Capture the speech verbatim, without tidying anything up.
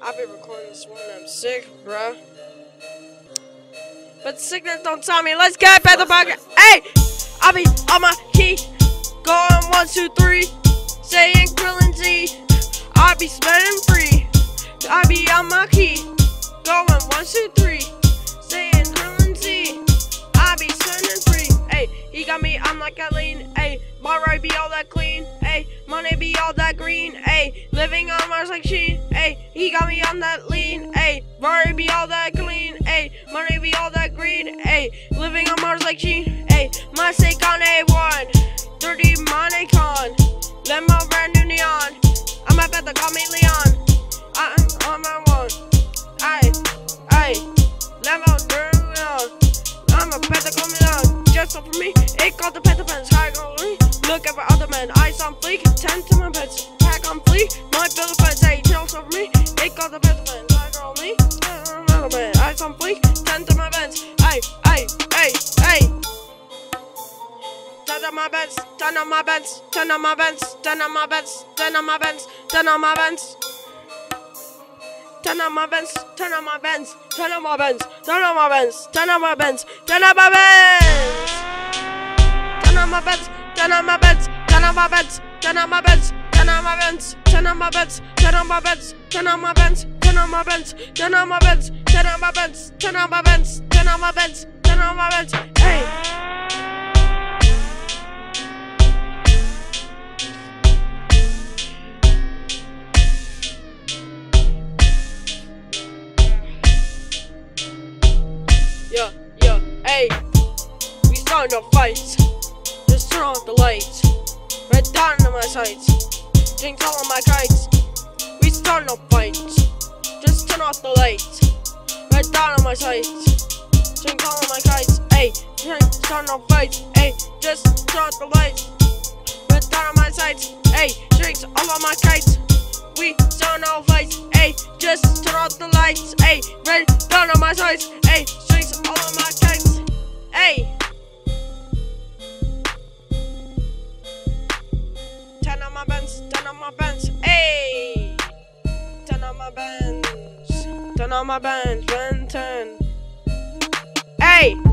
I've been recording this one. I'm sick, bruh. But sickness don't tell me. Let's get back the podcast. Hey, I be on my key, going one, two, three, saying Krillin Z. I be spending free. I be on my key, going one, two, three, saying Krillin Z. I be spending free. Hey, he got me. I'm like a lean. Hey, my right be all that clean. Hey, money be all that green. Hey, living on Mars like Sheen. Hey, he got me on that lean. Hey, Rory be all that clean. Hey, money be all that green. Hey, living on Mars like Sheen. Hey, my sake on A one. thirty money con. Let my brand new neon. I'm about to call me Leon. I'm on my one. Aye, aye. Let my brand new Leon. I'm about to call me Leon. Just so for me, it called the Panther Pants. High go look at my other men. Eyes on fleek. Ten to my beds. Pack on fleek. My build a fence. Hey, just so for me, it called the Panther Pants. High go me. Other man. Eyes on fleek. Ten to my beds. Aye, aye, aye, aye. Ten on my beds. Ten on my beds. Ten on my beds. Ten on my beds. Ten on my beds. Ten on my beds. Ten on my beds, ten on my beds, ten on my beds, ten on my beds, ten on my beds, ten on my beds, ten on my beds, ten on my beds, ten on my beds, ten on my beds, ten on my beds, ten on my beds, ten on my beds, ten on my beds, ten on my beds, ten on my beds, ten on my beds, ten on my beds, ten on my beds, ten on my beds, hey. Yeah, yeah, hey, we starting to fight. Just turn off the lights. Red dot into my sights. Jinx all on my kites. We starting to fight. Just turn off the lights. Red dot on my sights. Jinx all on my kites. Hey, starting to fight. Hey, just turn off the lights. Red dot on my sights. Hey, Jinx all on my kites. We starting to fight. Hey, just turn off the lights. Hey, red dot on my sights. Hey, all of my kites, hey. Ten on my bends, ten on my bends, hey. Ten on my bends, ten on my bends, Ben ten, hey.